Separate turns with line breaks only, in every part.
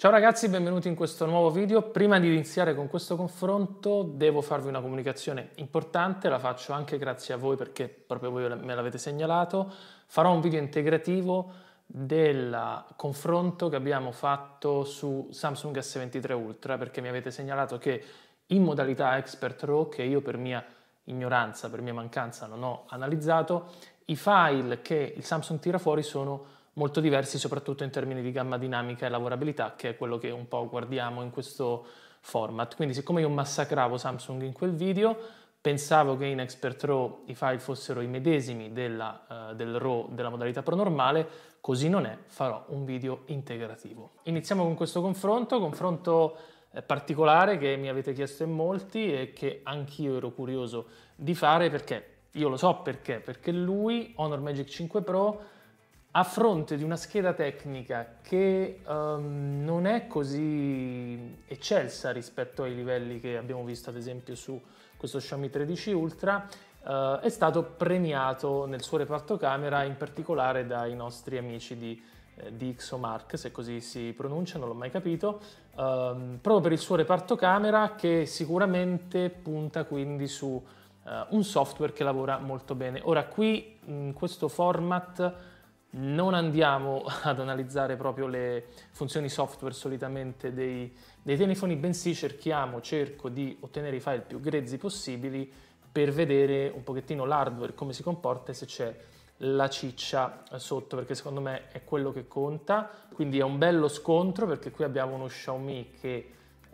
Ciao ragazzi, benvenuti in questo nuovo video. Prima di iniziare con questo confronto devo farvi una comunicazione importante, la faccio anche grazie a voi perché proprio voi me l'avete segnalato. Farò un video integrativo del confronto che abbiamo fatto su Samsung S23 Ultra perché mi avete segnalato che in modalità Expert RAW, che io per mia ignoranza, per mia mancanza non ho analizzato, i file che il Samsung tira fuori sono molto diversi, soprattutto in termini di gamma dinamica e lavorabilità, che è quello che un po' guardiamo in questo format. Quindi siccome io massacravo Samsung in quel video, pensavo che in Expert RAW i file fossero i medesimi del RAW della modalità Pro normale, così non è, farò un video integrativo. Iniziamo con questo confronto particolare che mi avete chiesto in molti e che anch'io ero curioso di fare perché, io lo so perché lui, Honor Magic 5 Pro, a fronte di una scheda tecnica che non è così eccelsa rispetto ai livelli che abbiamo visto ad esempio su questo Xiaomi 13 Ultra, è stato premiato nel suo reparto camera, in particolare dai nostri amici di DxOMark, se così si pronuncia, non l'ho mai capito, proprio per il suo reparto camera che sicuramente punta quindi su un software che lavora molto bene. Ora qui in questo format non andiamo ad analizzare proprio le funzioni software solitamente dei telefoni, bensì cerco di ottenere i file più grezzi possibili per vedere un pochettino l'hardware, come si comporta e se c'è la ciccia sotto, perché secondo me è quello che conta. Quindi è un bello scontro perché qui abbiamo uno Xiaomi che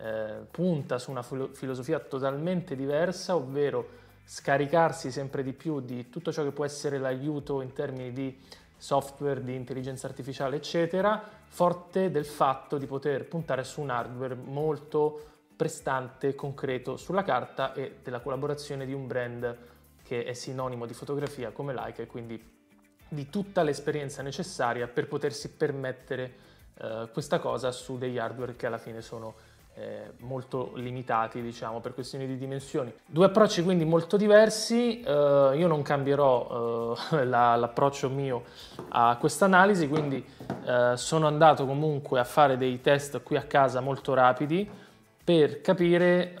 punta su una filosofia totalmente diversa, ovvero scaricarsi sempre di più di tutto ciò che può essere l'aiuto in termini di software, di intelligenza artificiale, eccetera, forte del fatto di poter puntare su un hardware molto prestante, concreto sulla carta e della collaborazione di un brand che è sinonimo di fotografia come Leica e quindi di tutta l'esperienza necessaria per potersi permettere questa cosa su degli hardware che alla fine sono molto limitati, diciamo, per questioni di dimensioni. Due approcci quindi molto diversi. Io non cambierò l'approccio mio a questa analisi, quindi sono andato comunque a fare dei test qui a casa molto rapidi per capire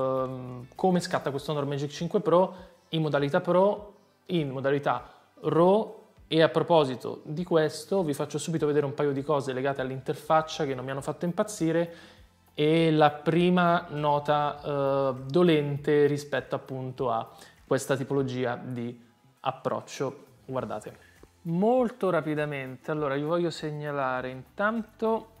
come scatta questo Honor Magic 5 Pro in modalità Pro, in modalità RAW. E a proposito di questo vi faccio subito vedere un paio di cose legate all'interfaccia che non mi hanno fatto impazzire. E la prima nota dolente rispetto appunto a questa tipologia di approccio. Guardate. Molto rapidamente, allora vi voglio segnalare intanto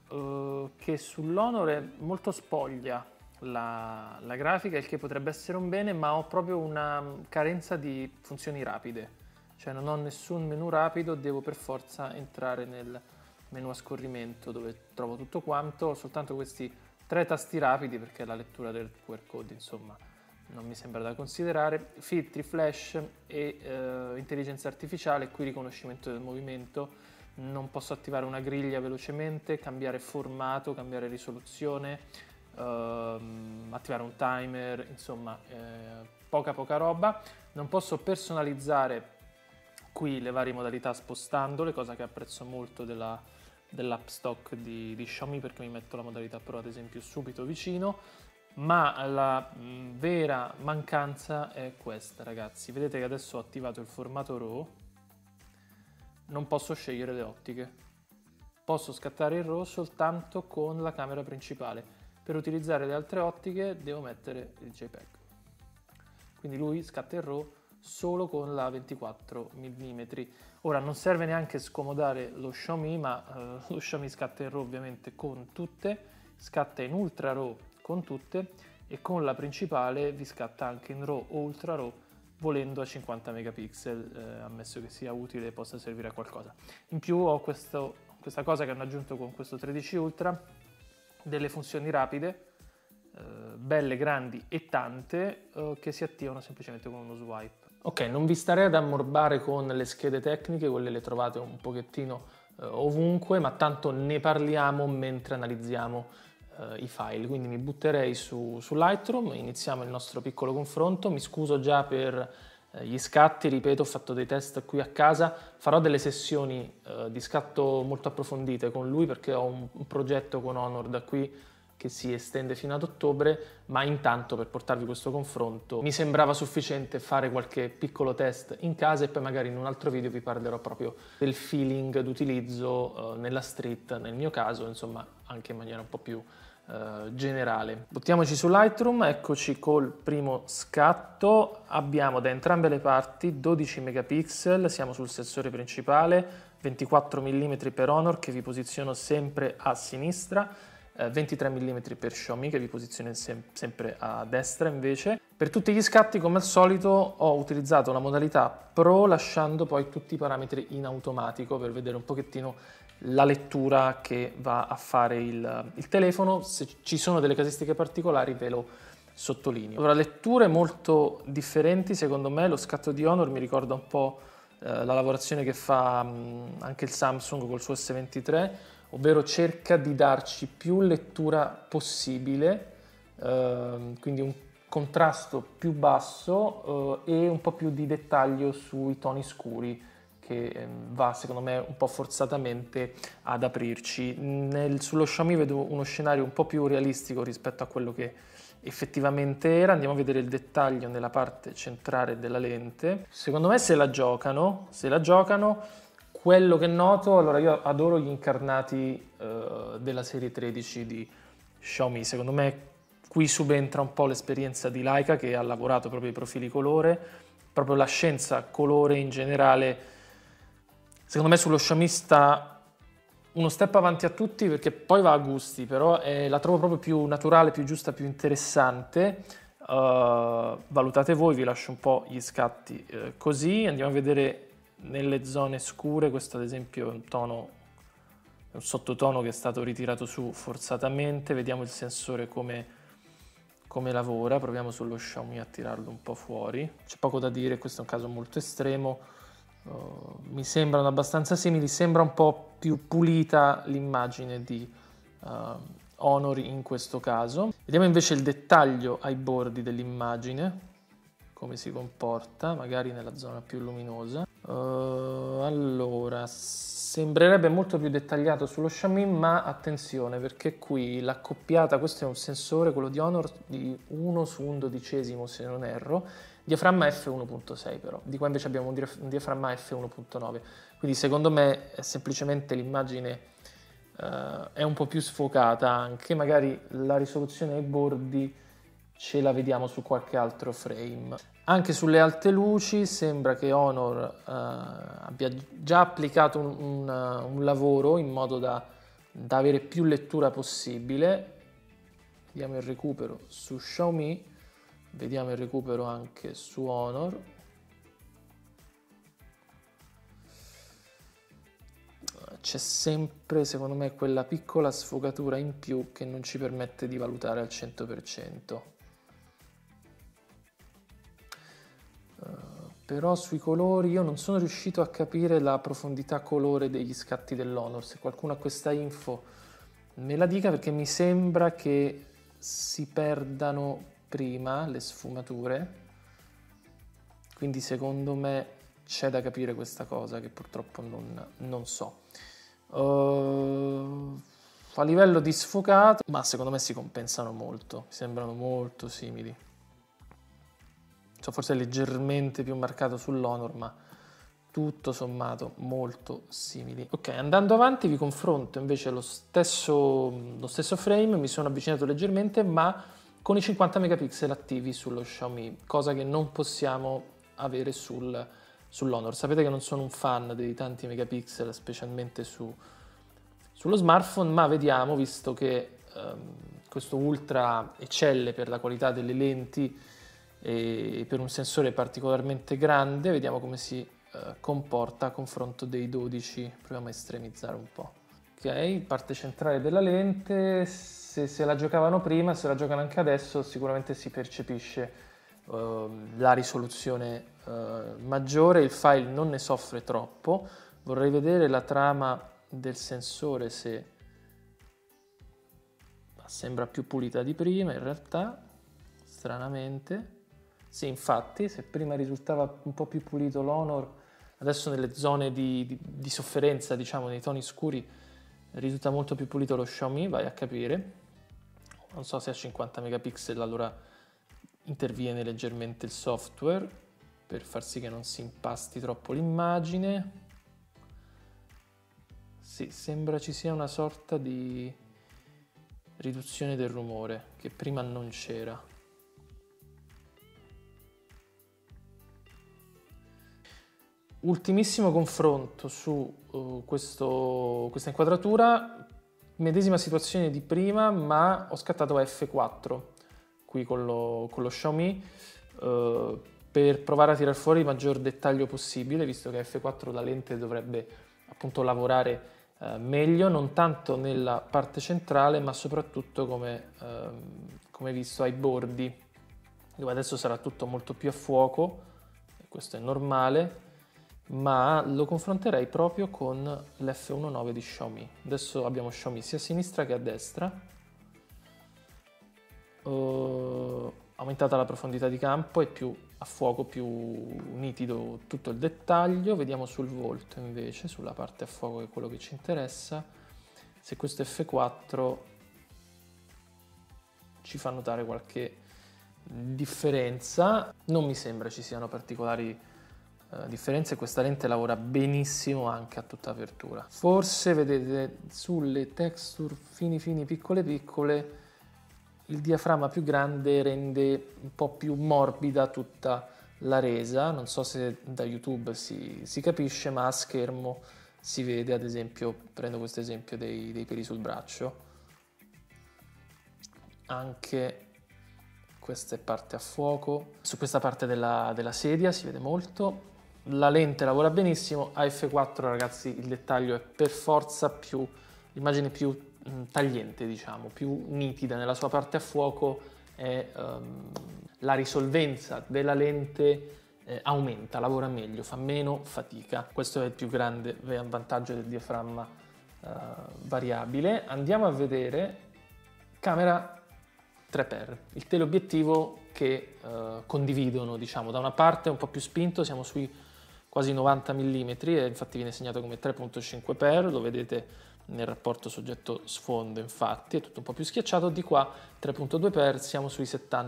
che sull'Honor è molto spoglia la grafica, il che potrebbe essere un bene, ma ho proprio una carenza di funzioni rapide. Cioè non ho nessun menu rapido, devo per forza entrare nel menu a scorrimento dove trovo tutto quanto, ho soltanto questi 3 tasti rapidi perché la lettura del QR code insomma non mi sembra da considerare, filtri, flash e intelligenza artificiale, qui riconoscimento del movimento, non posso attivare una griglia velocemente, cambiare formato, cambiare risoluzione, attivare un timer, insomma poca roba, non posso personalizzare qui le varie modalità spostandole, cosa che apprezzo molto dell'app stock di Xiaomi perché mi metto la modalità Pro ad esempio subito vicino, ma la vera mancanza è questa, ragazzi. Vedete che adesso ho attivato il formato RAW, non posso scegliere le ottiche, posso scattare il RAW soltanto con la camera principale. Per utilizzare le altre ottiche devo mettere il JPEG, quindi lui scatta il RAW solo con la 24 mm. Ora non serve neanche scomodare lo Xiaomi, ma lo Xiaomi scatta in RAW ovviamente con tutte, scatta in Ultra RAW con tutte e con la principale vi scatta anche in RAW o Ultra RAW volendo a 50 megapixel, ammesso che sia utile e possa servire a qualcosa. In più ho questa cosa che hanno aggiunto con questo 13 Ultra, delle funzioni rapide, belle, grandi e tante, che si attivano semplicemente con uno swipe. Ok, non vi starei ad ammorbare con le schede tecniche, quelle le trovate un pochettino ovunque, ma tanto ne parliamo mentre analizziamo i file, quindi mi butterei su Lightroom, iniziamo il nostro piccolo confronto. Mi scuso già per gli scatti. Ripeto, ho fatto dei test qui a casa, farò delle sessioni di scatto molto approfondite con lui perché ho un progetto con Honor da qui che si estende fino ad ottobre, ma intanto per portarvi questo confronto mi sembrava sufficiente fare qualche piccolo test in casa e poi magari in un altro video vi parlerò proprio del feeling d'utilizzo nella street, nel mio caso, insomma anche in maniera un po' più generale. Buttiamoci su Lightroom, eccoci col primo scatto. Abbiamo da entrambe le parti 12 megapixel, siamo sul sensore principale, 24 mm per Honor che vi posiziono sempre a sinistra, 23 mm per Xiaomi che vi posiziona sempre a destra invece. Per tutti gli scatti come al solito ho utilizzato la modalità Pro lasciando poi tutti i parametri in automatico per vedere un pochettino la lettura che va a fare il telefono. Se ci sono delle casistiche particolari ve lo sottolineo. Allora, letture molto differenti secondo me. Lo scatto di Honor mi ricorda un po' la lavorazione che fa anche il Samsung col suo S23, ovvero cerca di darci più lettura possibile, quindi un contrasto più basso e un po' più di dettaglio sui toni scuri che va secondo me un po' forzatamente ad aprirci. Sullo Xiaomi vedo uno scenario un po' più realistico rispetto a quello che effettivamente era. Andiamo a vedere il dettaglio nella parte centrale della lente. Secondo me se la giocano. Quello che noto, allora io adoro gli incarnati della serie 13 di Xiaomi, secondo me qui subentra un po' l'esperienza di Leica che ha lavorato proprio i profili colore, proprio la scienza colore in generale, secondo me sullo Xiaomi sta uno step avanti a tutti perché poi va a gusti, però la trovo proprio più naturale, più giusta, più interessante. Valutate voi, vi lascio un po' gli scatti così, andiamo a vedere nelle zone scure. Questo ad esempio è un sottotono che è stato ritirato su forzatamente. Vediamo il sensore come lavora, proviamo sullo Xiaomi a tirarlo un po' fuori. C'è poco da dire, questo è un caso molto estremo, mi sembrano abbastanza simili, sembra un po' più pulita l'immagine di Honor in questo caso. Vediamo invece il dettaglio ai bordi dell'immagine, come si comporta, magari nella zona più luminosa. Allora, sembrerebbe molto più dettagliato sullo Xiaomi, ma attenzione perché qui l'accoppiata, questo è un sensore, quello di Honor, di 1 su 1/12 se non erro, diaframma f1.6 però, di qua invece abbiamo un diaframma f1.9, quindi secondo me è semplicemente l'immagine è un po' più sfocata anche, magari la risoluzione ai bordi ce la vediamo su qualche altro frame. Anche sulle alte luci sembra che Honor abbia già applicato un lavoro in modo da avere più lettura possibile. Vediamo il recupero su Xiaomi, vediamo il recupero anche su Honor. C'è sempre, secondo me, quella piccola sfogatura in più che non ci permette di valutare al 100%. Però sui colori io non sono riuscito a capire la profondità colore degli scatti dell'Honor. Se qualcuno ha questa info me la dica, perché mi sembra che si perdano prima le sfumature, quindi secondo me c'è da capire questa cosa che purtroppo non so. A livello di sfocato, ma secondo me si compensano molto, sembrano molto simili. Forse leggermente più marcato sull'Honor, ma tutto sommato molto simili. Ok, andando avanti vi confronto invece lo stesso frame, mi sono avvicinato leggermente, ma con i 50 megapixel attivi sullo Xiaomi, cosa che non possiamo avere sull'Honor. Sapete che non sono un fan dei tanti megapixel, specialmente sullo smartphone, ma vediamo, visto che questo Ultra eccelle per la qualità delle lenti e per un sensore particolarmente grande, vediamo come si comporta a confronto dei 12. Proviamo a estremizzare un po'. Ok, parte centrale della lente, se la giocavano prima, se la giocano anche adesso, sicuramente si percepisce la risoluzione maggiore, il file non ne soffre troppo. Vorrei vedere la trama del sensore, se sembra più pulita di prima in realtà, stranamente. Sì, infatti, se prima risultava un po' più pulito l'Honor, adesso nelle zone di sofferenza, diciamo, nei toni scuri, risulta molto più pulito lo Xiaomi, vai a capire. Non so se a 50 megapixel allora interviene leggermente il software per far sì che non si impasti troppo l'immagine. Sì, sembra ci sia una sorta di riduzione del rumore che prima non c'era. Ultimissimo confronto su questa inquadratura, medesima situazione di prima, ma ho scattato F4 qui con lo Xiaomi per provare a tirar fuori il maggior dettaglio possibile, visto che F4 la lente dovrebbe appunto lavorare meglio, non tanto nella parte centrale, ma soprattutto come visto ai bordi, dove adesso sarà tutto molto più a fuoco, e questo è normale, ma lo confronterei proprio con l'F1.9 di Xiaomi. Adesso abbiamo Xiaomi sia a sinistra che a destra. Aumentata la profondità di campo, è più a fuoco, più nitido tutto il dettaglio. Vediamo sul volto invece, sulla parte a fuoco che è quello che ci interessa, se questo F4 ci fa notare qualche differenza. Non mi sembra ci siano particolari differenze, questa lente lavora benissimo anche a tutta apertura. Forse vedete sulle texture fini piccole il diaframma più grande rende un po' più morbida tutta la resa, non so se da YouTube si capisce, ma a schermo si vede, ad esempio, prendo questo esempio dei peli sul braccio, anche questa è parte a fuoco, su questa parte della sedia si vede molto. La lente lavora benissimo, a F4 ragazzi il dettaglio è per forza più, l'immagine più tagliente, diciamo, più nitida nella sua parte a fuoco, la risolvenza della lente aumenta, lavora meglio, fa meno fatica. Questo è il più grande vantaggio del diaframma variabile. Andiamo a vedere camera 3x, il teleobiettivo che condividono, diciamo, da una parte un po' più spinto, siamo sui quasi 90 mm e infatti viene segnato come 3.5x, lo vedete nel rapporto soggetto sfondo, infatti è tutto un po' più schiacciato, di qua 3.2x siamo sui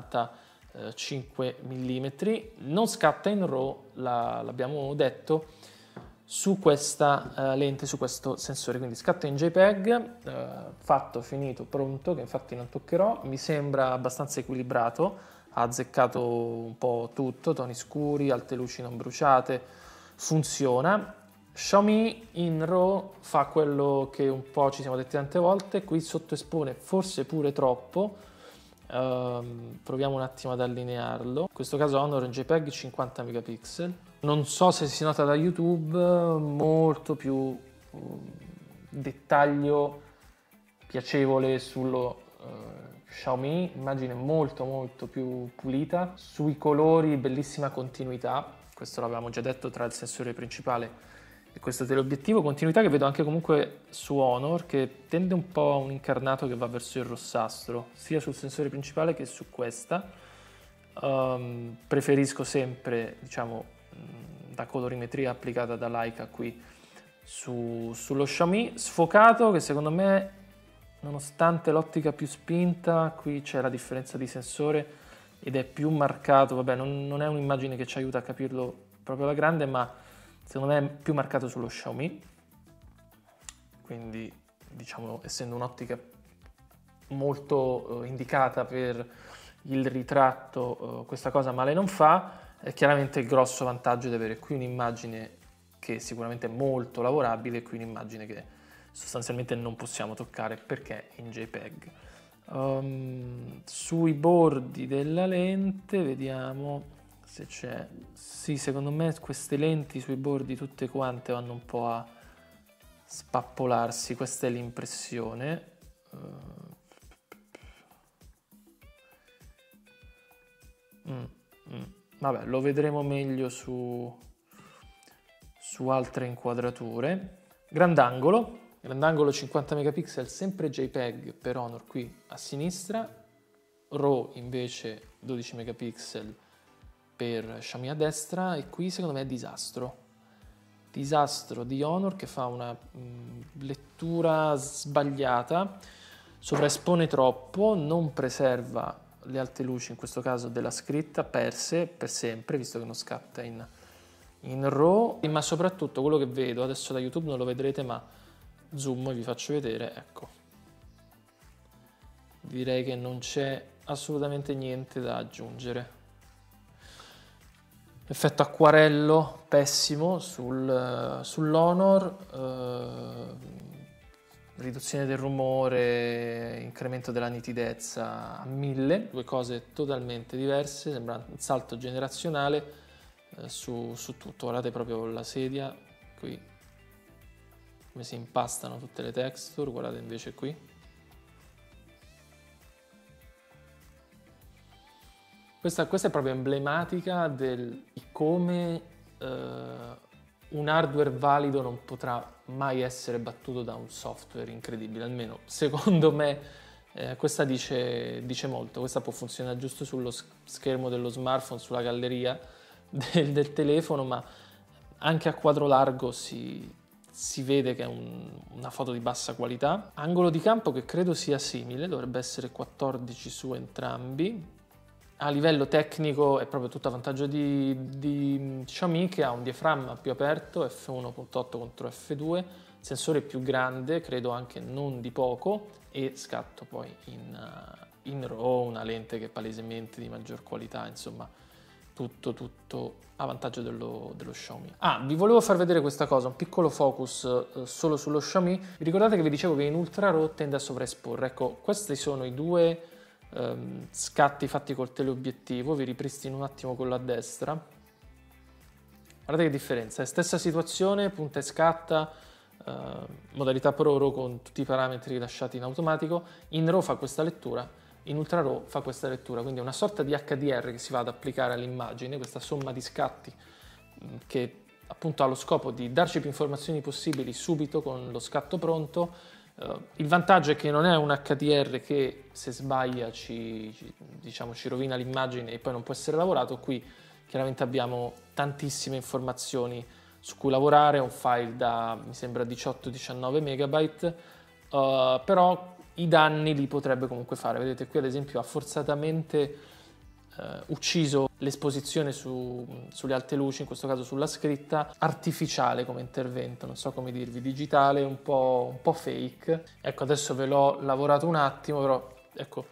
75 mm, non scatta in RAW, l'abbiamo detto, su questa lente, su questo sensore, quindi scatta in JPEG, fatto, finito, pronto, che infatti non toccherò, mi sembra abbastanza equilibrato, ha azzeccato un po' tutto, toni scuri, alte luci non bruciate, funziona. Xiaomi in RAW fa quello che un po' ci siamo detti tante volte, qui sottoespone forse pure troppo, proviamo un attimo ad allinearlo, in questo caso Honor in JPEG 50 megapixel, non so se si nota da YouTube, molto più dettaglio piacevole sullo Xiaomi, immagine molto più pulita, sui colori bellissima continuità, questo l'avevamo già detto tra il sensore principale e questo teleobiettivo, continuità che vedo anche comunque su Honor, che tende un po' a un incarnato che va verso il rossastro, sia sul sensore principale che su questa. Preferisco sempre, diciamo, la colorimetria applicata da Leica qui sullo Xiaomi, sfocato che secondo me, nonostante l'ottica più spinta, qui c'è la differenza di sensore ed è più marcato, vabbè non è un'immagine che ci aiuta a capirlo proprio alla grande, ma secondo me è più marcato sullo Xiaomi, quindi diciamo essendo un'ottica molto indicata per il ritratto, questa cosa male non fa. È chiaramente il grosso vantaggio di avere qui un'immagine che sicuramente è molto lavorabile e qui un'immagine che sostanzialmente non possiamo toccare perché è in JPEG. Sui bordi della lente vediamo se c'è, sì, secondo me queste lenti sui bordi tutte quante vanno un po' a spappolarsi, questa è l'impressione. Vabbè, lo vedremo meglio su altre inquadrature. Grandangolo 50 megapixel, sempre JPEG per Honor qui a sinistra, RAW invece 12 megapixel per Xiaomi a destra, e qui secondo me è disastro di Honor, che fa una lettura sbagliata, sovraespone troppo, non preserva le alte luci, in questo caso della scritta, perse per sempre, visto che non scatta in RAW, ma soprattutto quello che vedo, adesso da YouTube non lo vedrete, ma zoom e vi faccio vedere, ecco. Direi che non c'è assolutamente niente da aggiungere. Effetto acquarello pessimo sull'Honor, riduzione del rumore, incremento della nitidezza a 1000, due cose totalmente diverse, sembra un salto generazionale su tutto. Guardate proprio la sedia, qui come si impastano tutte le texture, guardate invece qui. Questa è proprio emblematica di come un hardware valido non potrà mai essere battuto da un software incredibile, almeno secondo me questa dice molto. Questa può funzionare giusto sullo schermo dello smartphone, sulla galleria del telefono, ma anche a quadro largo si vede che è una foto di bassa qualità. Angolo di campo che credo sia simile, dovrebbe essere 14 su entrambi. A livello tecnico è proprio tutto a vantaggio di Xiaomi, che ha un diaframma più aperto, f1.8 contro f2, sensore più grande, credo anche non di poco, e scatto poi in RAW, una lente che è palesemente di maggior qualità, insomma tutto a vantaggio dello Xiaomi. Vi volevo far vedere questa cosa, un piccolo focus solo sullo Xiaomi. Vi ricordate che vi dicevo che in Ultra RAW tende a sovraesporre? Ecco, questi sono i due scatti fatti col teleobiettivo. Vi ripristino un attimo quello a destra. Guardate che differenza, è stessa situazione, punta e scatta, modalità Pro RAW con tutti i parametri lasciati in automatico. In RAW fa questa lettura, in Ultra RAW fa questa lettura, quindi è una sorta di HDR che si va ad applicare all'immagine, questa somma di scatti che appunto ha lo scopo di darci più informazioni possibili subito con lo scatto pronto. Il vantaggio è che non è un HDR che se sbaglia ci rovina l'immagine e poi non può essere lavorato. Qui chiaramente abbiamo tantissime informazioni su cui lavorare, un file da mi sembra 18-19 megabyte, però i danni li potrebbe comunque fare. Vedete qui ad esempio ha forzatamente ucciso l'esposizione sulle alte luci, in questo caso sulla scritta, artificiale come intervento, non so come dirvi, digitale, un po' fake. Ecco, adesso ve l'ho lavorato un attimo, però ecco,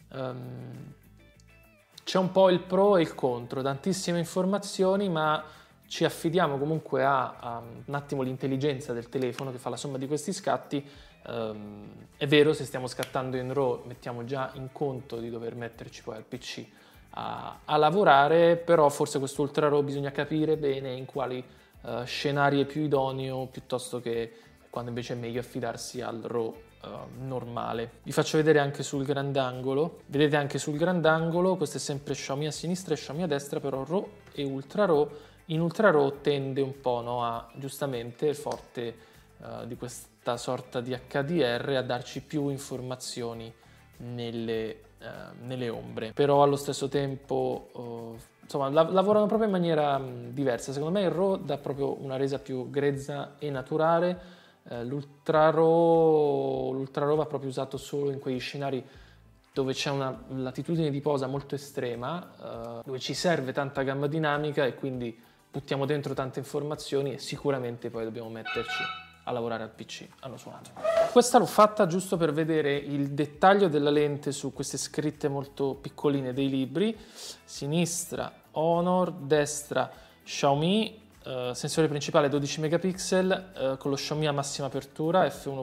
c'è un po' il pro e il contro, tantissime informazioni, ma ci affidiamo comunque a un attimo l'intelligenza del telefono che fa la somma di questi scatti. È vero, se stiamo scattando in RAW mettiamo già in conto di dover metterci poi al PC a lavorare, però forse questo Ultra RAW bisogna capire bene in quali scenari è più idoneo, piuttosto che quando invece è meglio affidarsi al RAW normale. Vi faccio vedere anche sul grandangolo. Vedete anche sul grandangolo, questo è sempre Xiaomi a sinistra e Xiaomi a destra, però RAW e Ultra RAW. In Ultra RAW tende un po', a giustamente il forte di questa sorta di HDR a darci più informazioni nelle ombre, però allo stesso tempo insomma lavorano proprio in maniera diversa. Secondo me il RAW dà proprio una resa più grezza e naturale, l'Ultra RAW va proprio usato solo in quegli scenari dove c'è una latitudine di posa molto estrema, dove ci serve tanta gamma dinamica e quindi buttiamo dentro tante informazioni e sicuramente poi dobbiamo metterci a lavorare al PC, hanno suonato. Questa l'ho fatta giusto per vedere il dettaglio della lente su queste scritte molto piccoline dei libri. Sinistra Honor, destra Xiaomi, sensore principale 12 megapixel, con lo Xiaomi a massima apertura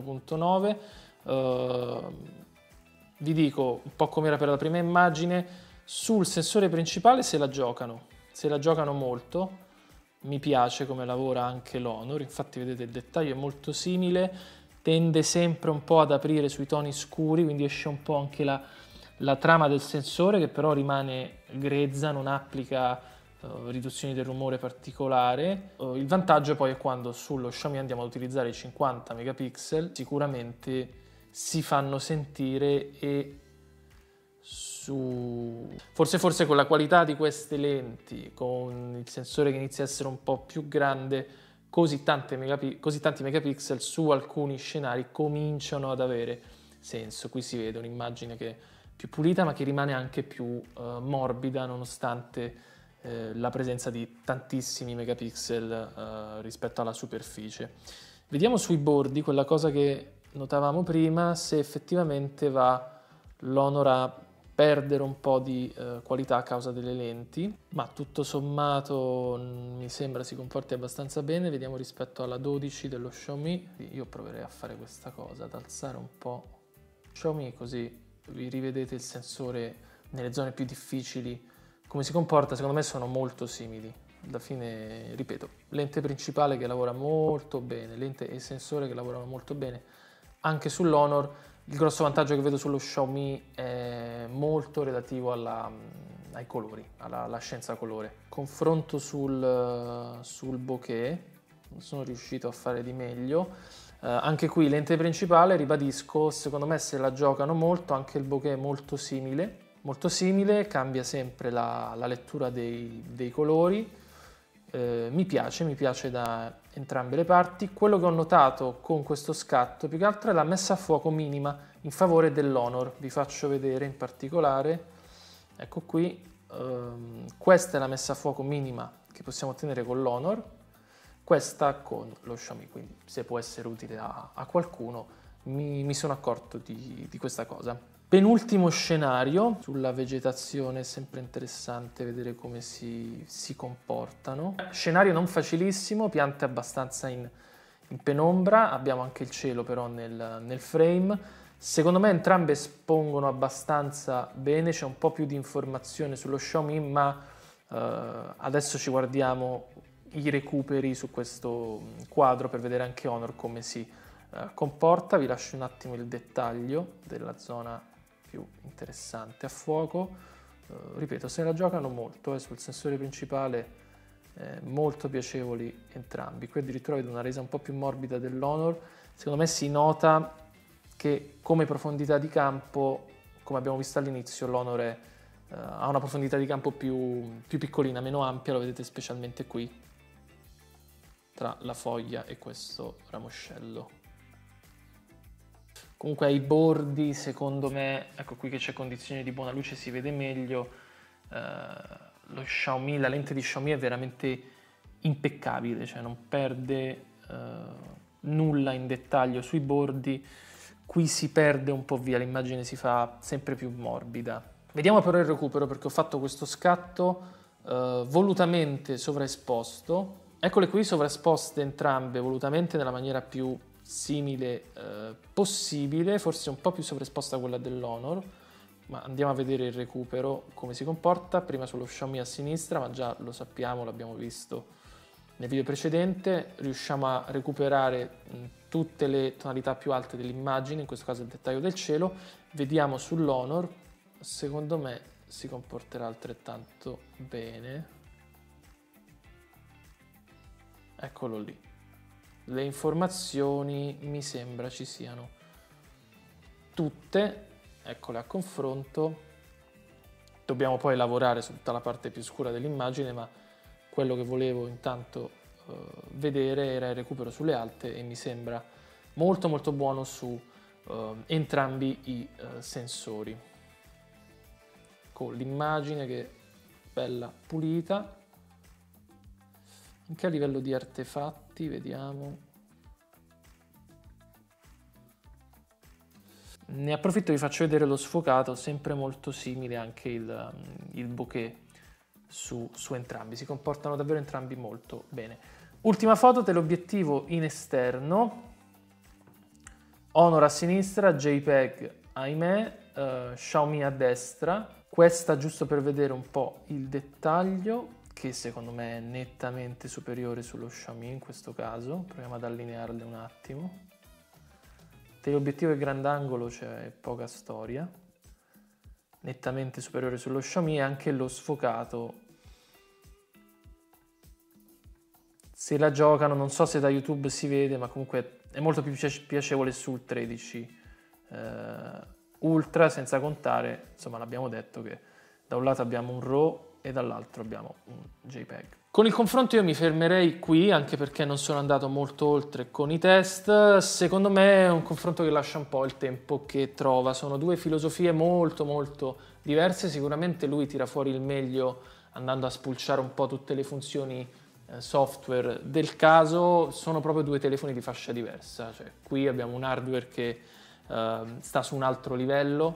f1.9. Vi dico un po' come era per la prima immagine, sul sensore principale se la giocano molto. Mi piace come lavora anche l'Honor, infatti vedete il dettaglio è molto simile, tende sempre un po' ad aprire sui toni scuri, quindi esce un po' anche la trama del sensore, che però rimane grezza, non applica riduzioni del rumore particolare. Il vantaggio poi è quando sullo Xiaomi andiamo ad utilizzare i 50 megapixel, sicuramente si fanno sentire e forse con la qualità di queste lenti, con il sensore che inizia a essere un po' più grande, così tanti megapixel su alcuni scenari cominciano ad avere senso. Qui si vede un'immagine che è più pulita ma che rimane anche più morbida nonostante la presenza di tantissimi megapixel rispetto alla superficie. Vediamo sui bordi quella cosa che notavamo prima, se effettivamente va l'Honor a perdere un po' di qualità a causa delle lenti, ma tutto sommato mi sembra si comporti abbastanza bene. Vediamo rispetto alla 12 dello Xiaomi. Io proverei a fare questa cosa, ad alzare un po' Xiaomi, così vi rivedete il sensore nelle zone più difficili, come si comporta. Secondo me sono molto simili. Alla fine, ripeto, lente principale che lavora molto bene, lente e sensore che lavorano molto bene anche sull'Honor. Il grosso vantaggio che vedo sullo Xiaomi è molto relativo ai colori, alla scienza colore. Confronto sul bokeh, non sono riuscito a fare di meglio. Anche qui lente principale, ribadisco, secondo me se la giocano molto, anche il bokeh è molto simile, cambia sempre la lettura dei colori. Mi piace da entrambe le parti. Quello che ho notato con questo scatto più che altro è la messa a fuoco minima in favore dell'Honor. Vi faccio vedere in particolare, ecco qui, questa è la messa a fuoco minima che possiamo ottenere con l'Honor, questa con lo Xiaomi, quindi se può essere utile a qualcuno mi sono accorto di questa cosa. Penultimo scenario, sulla vegetazione è sempre interessante vedere come si comportano. Scenario non facilissimo, piante abbastanza in penombra, abbiamo anche il cielo però nel frame. Secondo me entrambe espongono abbastanza bene, c'è un po' più di informazione sullo Xiaomi, ma adesso ci guardiamo i recuperi su questo quadro per vedere anche Honor come si comporta. Vi lascio un attimo il dettaglio della zona più interessante a fuoco. Ripeto, se la giocano molto sul sensore principale, molto piacevoli entrambi. Qui addirittura vedo una resa un po' più morbida dell'Honor. Secondo me si nota che come profondità di campo, come abbiamo visto all'inizio, l'Honor ha una profondità di campo più piccolina, meno ampia, lo vedete specialmente qui tra la foglia e questo ramoscello. Comunque ai bordi, secondo me, ecco qui che c'è condizioni di buona luce, si vede meglio. Lo Xiaomi, la lente di Xiaomi è veramente impeccabile, cioè non perde nulla in dettaglio sui bordi. Qui si perde un po' via, l'immagine si fa sempre più morbida. Vediamo però il recupero, perché ho fatto questo scatto volutamente sovraesposto. Eccole qui sovraesposte entrambe volutamente nella maniera più simile possibile, forse un po' più sovraesposta a quella dell'Honor, ma andiamo a vedere il recupero come si comporta. Prima sullo Xiaomi a sinistra, ma già lo sappiamo, l'abbiamo visto nel video precedente. Riusciamo a recuperare tutte le tonalità più alte dell'immagine, in questo caso il dettaglio del cielo. Vediamo sull'Honor, secondo me si comporterà altrettanto bene. Eccolo lì. Le informazioni mi sembra ci siano tutte, eccole a confronto. Dobbiamo poi lavorare su tutta la parte più scura dell'immagine, ma quello che volevo intanto vedere era il recupero sulle alte, e mi sembra molto molto buono su entrambi i sensori, con l'immagine che è bella pulita. Anche a livello di artefatti, vediamo. Ne approfitto e vi faccio vedere lo sfocato, sempre molto simile anche il bokeh su entrambi. Si comportano davvero entrambi molto bene. Ultima foto, teleobiettivo in esterno. Honor a sinistra, JPEG ahimè, Xiaomi a destra. Questa giusto per vedere un po' il dettaglio, che secondo me è nettamente superiore sullo Xiaomi in questo caso. Proviamo ad allinearle un attimo. Teleobiettivo e grandangolo c'è poca storia. Nettamente superiore sullo Xiaomi, e anche lo sfocato. Se la giocano, non so se da YouTube si vede, ma comunque è molto più piacevole sul 13 ultra, senza contare, insomma l'abbiamo detto che da un lato abbiamo un RAW e dall'altro abbiamo un JPEG. Con il confronto io mi fermerei qui, anche perché non sono andato molto oltre con i test. Secondo me è un confronto che lascia un po' il tempo che trova. Sono due filosofie molto molto diverse. Sicuramente lui tira fuori il meglio andando a spulciare un po' tutte le funzioni software del caso. Sono proprio due telefoni di fascia diversa. Cioè, qui abbiamo un hardware che sta su un altro livello,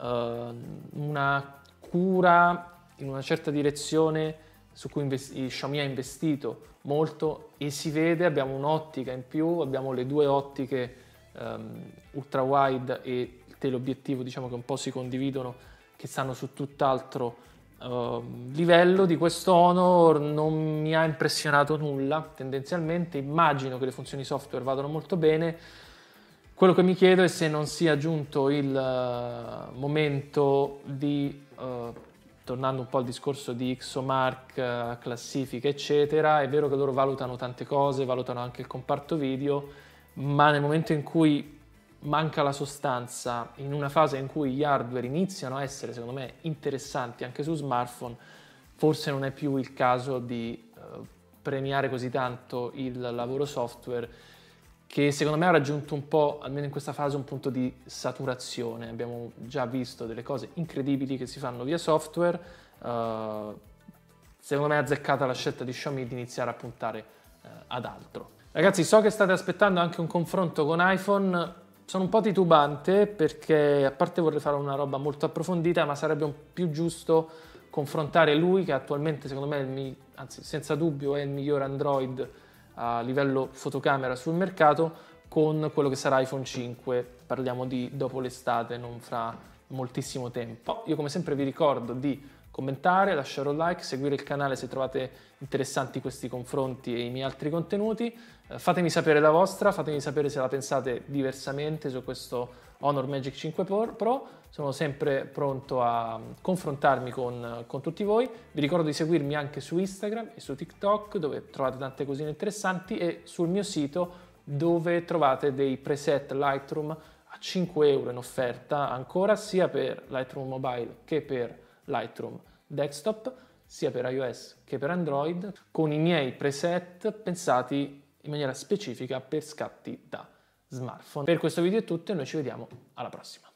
una cura in una certa direzione su cui Xiaomi ha investito molto e si vede. Abbiamo un'ottica in più, abbiamo le due ottiche ultra wide e il teleobiettivo, diciamo, che un po' si condividono, che stanno su tutt'altro livello. Di questo Honor non mi ha impressionato nulla tendenzialmente. Immagino che le funzioni software vadano molto bene. Quello che mi chiedo è se non sia giunto il momento di tornando un po' al discorso di Exomark, classifica eccetera. È vero che loro valutano tante cose, valutano anche il comparto video, ma nel momento in cui manca la sostanza, in una fase in cui gli hardware iniziano a essere secondo me interessanti anche su smartphone, forse non è più il caso di premiare così tanto il lavoro software, che secondo me ha raggiunto un po', almeno in questa fase, un punto di saturazione. Abbiamo già visto delle cose incredibili che si fanno via software. Secondo me è azzeccata la scelta di Xiaomi di iniziare a puntare ad altro. Ragazzi, so che state aspettando anche un confronto con iPhone. Sono un po' titubante perché, a parte vorrei fare una roba molto approfondita, ma sarebbe più giusto confrontare lui, che attualmente secondo me anzi senza dubbio è il miglior Android a livello fotocamera sul mercato, con quello che sarà iPhone 5. Parliamo di dopo l'estate, non fra moltissimo tempo. Io come sempre vi ricordo di commentare, lasciare un like, seguire il canale se trovate interessanti questi confronti e i miei altri contenuti. Fatemi sapere la vostra, fatemi sapere se la pensate diversamente su questo Honor Magic 5 Pro. Sono sempre pronto a confrontarmi con tutti voi. Vi ricordo di seguirmi anche su Instagram e su TikTok, dove trovate tante cosine interessanti, e sul mio sito, dove trovate dei preset Lightroom a 5 euro in offerta ancora, sia per Lightroom Mobile che per Lightroom Desktop, sia per iOS che per Android, con i miei preset pensati in maniera specifica per scatti da smartphone. Per questo video è tutto e noi ci vediamo alla prossima.